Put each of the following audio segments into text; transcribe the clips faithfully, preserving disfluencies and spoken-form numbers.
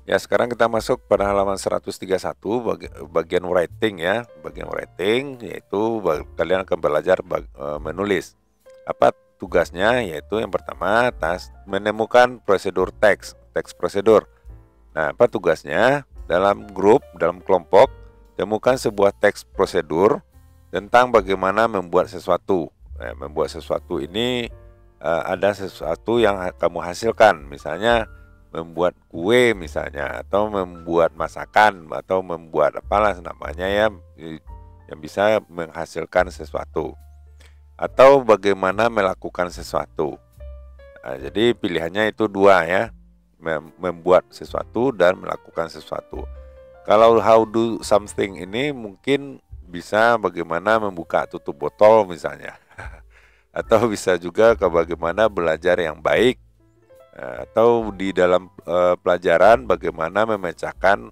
Ya, sekarang kita masuk pada halaman seratus tiga puluh satu bagi, bagian writing ya. Bagian writing yaitu bag, kalian akan belajar bag, e, menulis. Apa tugasnya? Yaitu yang pertama, tas menemukan prosedur teks, teks prosedur. Nah, apa tugasnya? Dalam grup, dalam kelompok, temukan sebuah teks prosedur tentang bagaimana membuat sesuatu. Nah, membuat sesuatu ini e, ada sesuatu yang kamu hasilkan, misalnya membuat kue misalnya, atau membuat masakan, atau membuat apalah namanya ya, yang bisa menghasilkan sesuatu, atau bagaimana melakukan sesuatu. Nah, jadi pilihannya itu dua ya, membuat sesuatu dan melakukan sesuatu. Kalau how do something ini mungkin bisa bagaimana membuka tutup botol misalnya, atau bisa juga ke bagaimana belajar yang baik, atau di dalam uh, pelajaran bagaimana memecahkan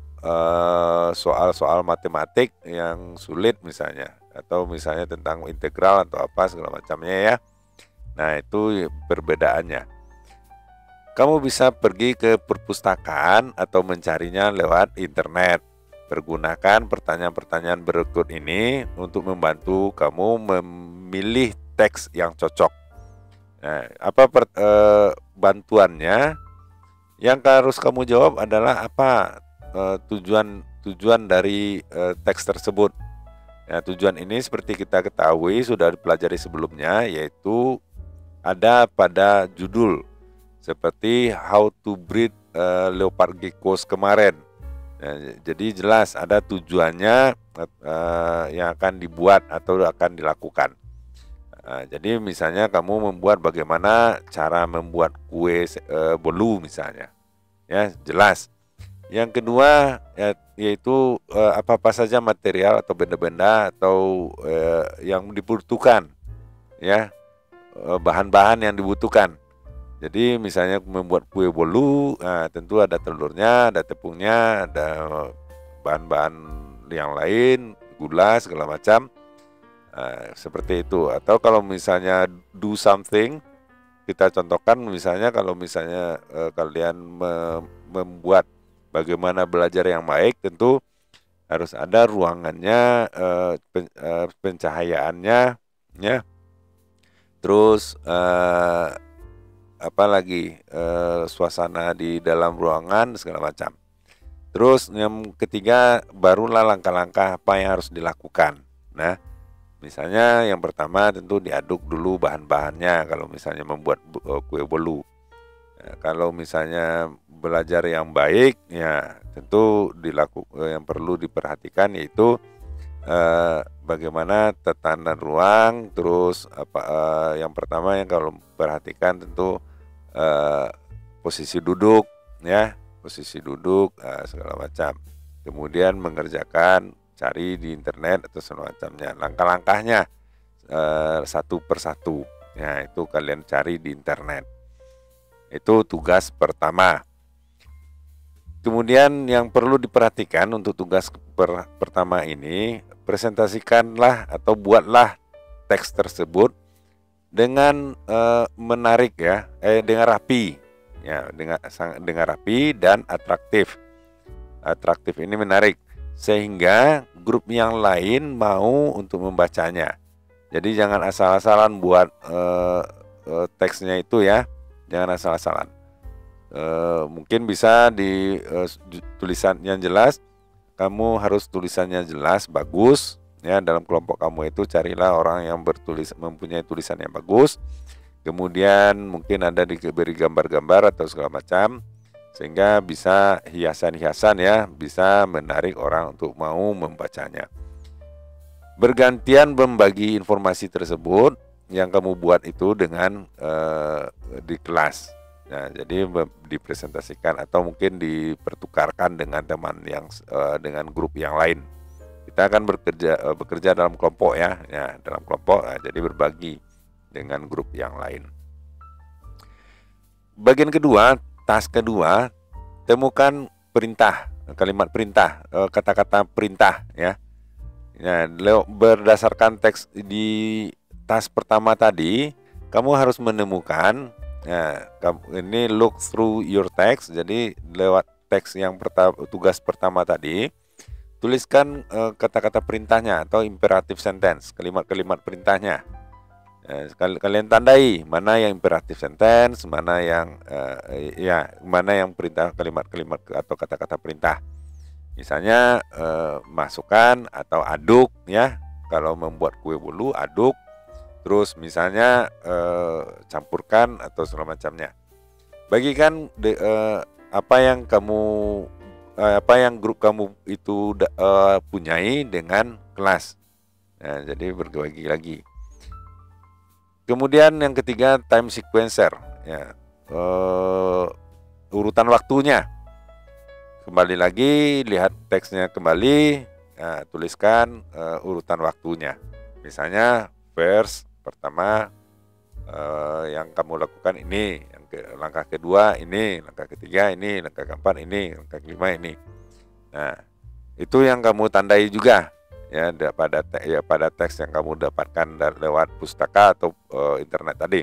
soal-soal uh, matematik yang sulit misalnya, atau misalnya tentang integral atau apa segala macamnya ya. Nah, itu perbedaannya. Kamu bisa pergi ke perpustakaan atau mencarinya lewat internet. Pergunakan pertanyaan-pertanyaan berikut ini untuk membantu kamu memilih teks yang cocok. Nah, apa per, e, bantuannya? Yang harus kamu jawab adalah apa e, tujuan tujuan dari e, teks tersebut. Nah, tujuan ini seperti kita ketahui sudah dipelajari sebelumnya, yaitu ada pada judul seperti How to Breed e, Leopard Geckos kemarin. Nah, jadi jelas ada tujuannya e, yang akan dibuat atau akan dilakukan. Nah, jadi misalnya kamu membuat bagaimana cara membuat kue e, bolu misalnya, ya jelas. Yang kedua ya, yaitu e, apa-apa saja material atau benda-benda atau e, yang dibutuhkan, ya bahan-bahan e, yang dibutuhkan. Jadi misalnya membuat kue bolu, nah, tentu ada telurnya, ada tepungnya, ada bahan-bahan yang lain, gula segala macam. Nah, seperti itu. Atau kalau misalnya do something, kita contohkan misalnya kalau misalnya eh, kalian me membuat bagaimana belajar yang baik, tentu harus ada ruangannya, eh, pen eh, pencahayaannya, ya. Terus eh, apa lagi eh, suasana di dalam ruangan segala macam. Terus yang ketiga barulah langkah-langkah apa yang harus dilakukan. Nah, misalnya yang pertama tentu diaduk dulu bahan-bahannya kalau misalnya membuat kue bolu. Nah, kalau misalnya belajar yang baik ya tentu dilakukan, yang perlu diperhatikan yaitu eh, bagaimana tatanan ruang. Terus apa eh, yang pertama yang kalau perhatikan tentu eh, posisi duduk ya, posisi duduk eh, segala macam. Kemudian mengerjakan, cari di internet atau semacamnya. Langkah-langkahnya eh, satu persatu. Ya, itu kalian cari di internet. Itu tugas pertama. Kemudian yang perlu diperhatikan untuk tugas per pertama ini, presentasikanlah atau buatlah teks tersebut dengan eh, menarik ya, eh dengan rapi. Ya, dengan dengan rapi dan atraktif. Atraktif ini menarik, sehingga grup yang lain mau untuk membacanya. Jadi jangan asal-asalan buat uh, uh, teksnya itu ya, jangan asal-asalan. Uh, mungkin bisa di uh, tulisan yang jelas, kamu harus tulisannya jelas, bagus ya. Dalam kelompok kamu itu carilah orang yang bertulis mempunyai tulisan yang bagus. Kemudian mungkin ada diberi gambar-gambar atau segala macam, sehingga bisa hiasan-hiasan ya, bisa menarik orang untuk mau membacanya. Bergantian membagi informasi tersebut yang kamu buat itu dengan eh, di kelas. Nah, jadi dipresentasikan atau mungkin dipertukarkan dengan teman yang eh, dengan grup yang lain. Kita akan bekerja eh, bekerja dalam kelompok ya, ya dalam kelompok. Nah, jadi berbagi dengan grup yang lain. Bagian kedua, task kedua, temukan perintah, kalimat perintah, kata-kata perintah ya. Ya, berdasarkan teks di task pertama tadi, kamu harus menemukan ya, ini look through your text. Jadi lewat teks yang pertama, tugas pertama tadi, tuliskan kata-kata uh, perintahnya atau imperative sentence, kalimat-kalimat perintahnya. Uh, kalian tandai mana yang imperative sentence, mana yang uh, ya, mana yang perintah, kalimat-kalimat atau kata-kata perintah. Misalnya uh, masukkan atau aduk, ya. Kalau membuat kue bolu, aduk. Terus misalnya uh, campurkan atau segala macamnya. Bagikan de, uh, apa yang kamu uh, apa yang grup kamu itu uh, punyai dengan kelas. Nah, jadi berbagi lagi. Kemudian yang ketiga, time sequencer, ya, uh, urutan waktunya. Kembali lagi, lihat teksnya kembali, nah, tuliskan uh, urutan waktunya. Misalnya verse pertama uh, yang kamu lakukan ini, yang ke, langkah kedua ini, langkah ketiga ini, langkah keempat ini, langkah kelima ini. Nah, itu yang kamu tandai juga, ya, pada te ya pada teks yang kamu dapatkan dari lewat pustaka atau uh, internet tadi.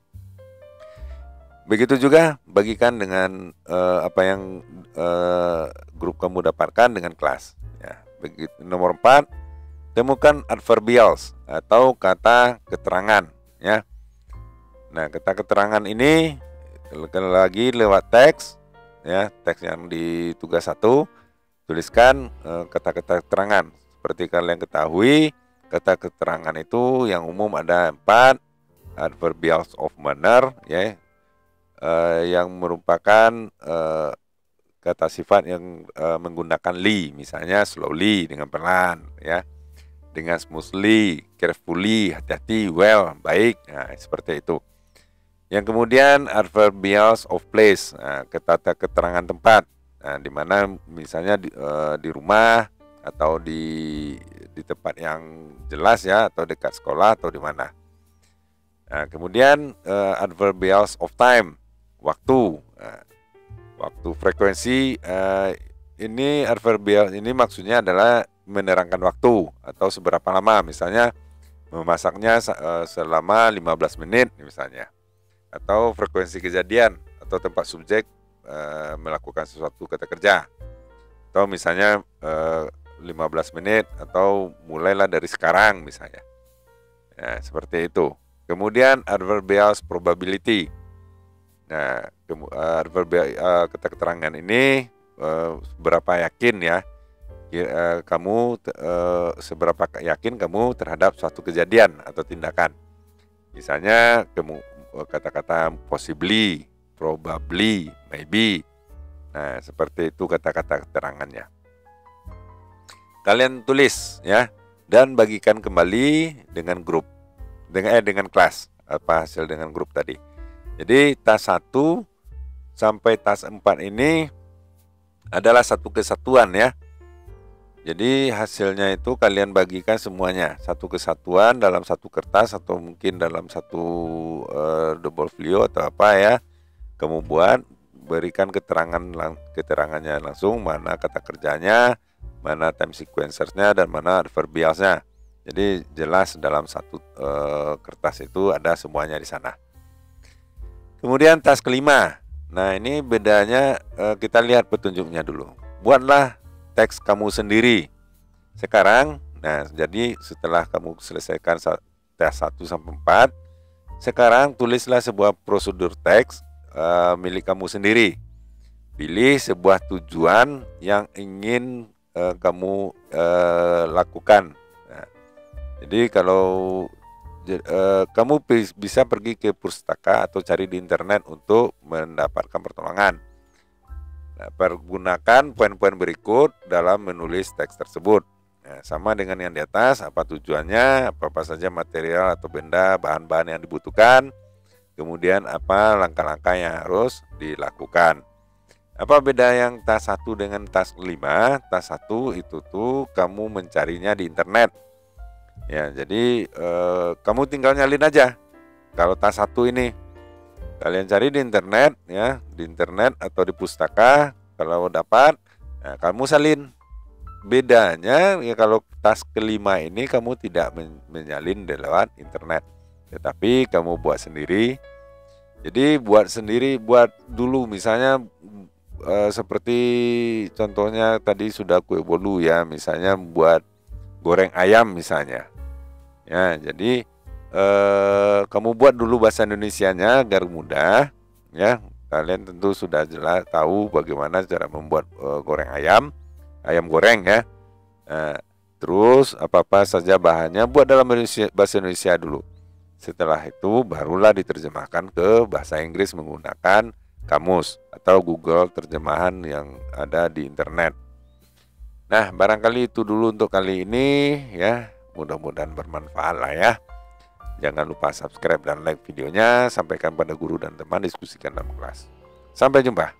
Begitu juga bagikan dengan uh, apa yang uh, grup kamu dapatkan dengan kelas. Ya, begitu. Nomor empat, temukan adverbials atau kata keterangan. Ya, nah, kata keterangan ini lagi lewat teks, ya, teks yang di tugas satu, tuliskan kata-kata uh, keterangan. Seperti kalian ketahui, kata keterangan itu yang umum ada empat, adverbials of manner, ya. Uh, yang merupakan uh, kata sifat yang uh, menggunakan li, misalnya slowly dengan pelan, ya, dengan smoothly, carefully, hati-hati, well, baik, nah, seperti itu. Yang kemudian adverbials of place, nah, kata keterangan tempat, nah, di mana misalnya di, uh, di rumah atau di di tempat yang jelas, ya, atau dekat sekolah atau di mana. Nah, kemudian uh, adverbials of time, waktu, nah, waktu, frekuensi, uh, ini adverbial ini maksudnya adalah menerangkan waktu atau seberapa lama, misalnya memasaknya uh, selama lima belas menit misalnya, atau frekuensi kejadian atau tempat subjek uh, melakukan sesuatu kata kerja, atau misalnya uh, lima belas menit atau mulailah dari sekarang misalnya, ya, seperti itu. Kemudian adverbials probability. Nah, adverbial uh, kata keterangan ini uh, berapa yakin, ya, uh, kamu uh, seberapa yakin kamu terhadap suatu kejadian atau tindakan. Misalnya kamu kata-kata possibly, probably, maybe. Nah, seperti itu kata-kata keterangannya. Kalian tulis, ya, dan bagikan kembali dengan grup, dengan eh, dengan kelas, apa hasil dengan grup tadi. Jadi tas satu sampai tas empat ini adalah satu kesatuan, ya. Jadi hasilnya itu kalian bagikan semuanya, satu kesatuan dalam satu kertas atau mungkin dalam satu uh, double folio atau apa, ya. Kamu buat, berikan keterangan keterangannya langsung, mana kata kerjanya, mana time sequencersnya, dan mana adverbialsnya. Jadi jelas dalam satu uh, kertas itu ada semuanya di sana. Kemudian tas kelima. Nah, ini bedanya, uh, kita lihat petunjuknya dulu. Buatlah teks kamu sendiri. Sekarang, nah, jadi setelah kamu selesaikan tes satu sampai empat, sekarang tulislah sebuah prosedur teks uh, milik kamu sendiri. Pilih sebuah tujuan yang ingin uh, kamu uh, lakukan. Nah, jadi kalau uh, kamu bisa pergi ke pustaka atau cari di internet untuk mendapatkan pertolongan. Nah, pergunakan poin-poin berikut dalam menulis teks tersebut. Nah, sama dengan yang di atas, apa tujuannya, apa-apa saja material atau benda, bahan-bahan yang dibutuhkan, kemudian apa langkah-langkah yang harus dilakukan. Apa beda yang tas satu dengan tas lima? Tas satu itu tuh kamu mencarinya di internet. Ya, jadi eh, kamu tinggal nyalin aja. Kalau tas satu ini kalian cari di internet, ya, di internet atau di pustaka. Kalau dapat, nah, kamu salin. Bedanya, ya, kalau tas kelima ini kamu tidak men menyalin lewat internet, tetapi kamu buat sendiri. Jadi buat sendiri, buat dulu misalnya uh, seperti contohnya tadi sudah kue bolu ya, misalnya buat goreng ayam misalnya. Ya, jadi uh, kamu buat dulu bahasa Indonesianya agar mudah ya. Kalian tentu sudah jelas tahu bagaimana cara membuat uh, goreng ayam, ayam goreng ya. Uh, terus apa-apa saja bahannya buat dalam Indonesia, bahasa Indonesia dulu. Setelah itu barulah diterjemahkan ke bahasa Inggris menggunakan kamus atau Google terjemahan yang ada di internet. Nah, barangkali itu dulu untuk kali ini ya. Mudah-mudahan bermanfaat lah ya. Jangan lupa subscribe dan like videonya. Sampaikan pada guru dan teman, diskusikan dalam kelas. Sampai jumpa.